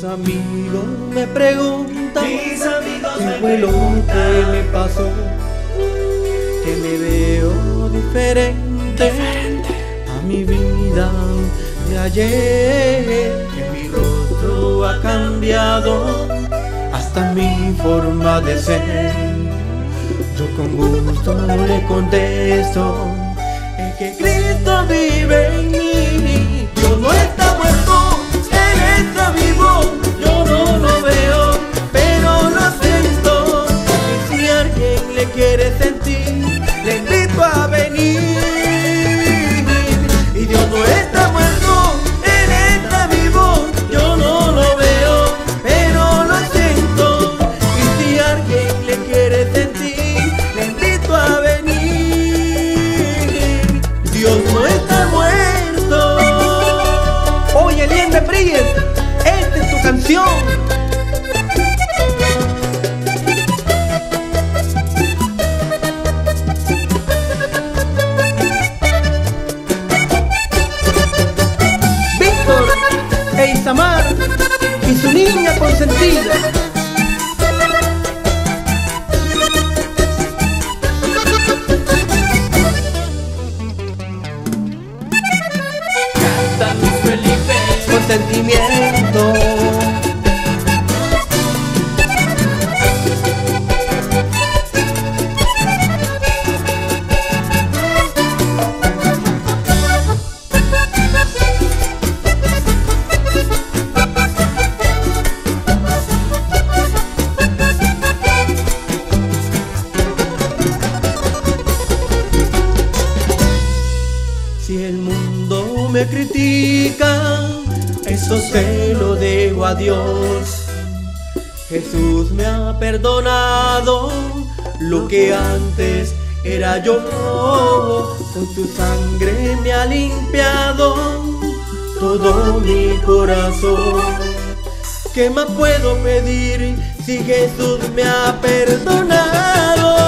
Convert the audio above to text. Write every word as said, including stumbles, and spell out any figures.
amigos me preguntan, mis amigos ¿qué me fue lo que me pasó? Que me veo diferente, diferente a mi vida de ayer, que mi rostro ha cambiado, hasta mi forma de ser. Yo con gusto le contesto, es que Cristo vive en mí. Dios no está muerto, Él está vivo. Yo no lo veo, pero lo siento. Y si alguien le quiere sentir, le invito a venir. Y Dios no está muerto, Él está vivo. Yo no lo veo, pero lo siento. Y si alguien le quiere sentir, le invito a venir. Dios no está muerto. Oye, Elien de Priest, esta es tu canción. Víctor e Isamar y su niña consentida. Canta Luis Felipe Con sentimiento. Si el mundo me critica, eso se lo dejo a Dios. Jesús me ha perdonado lo que antes era yo. Con su sangre me ha limpiado todo mi corazón. ¿Qué más puedo pedir si Jesús me ha perdonado?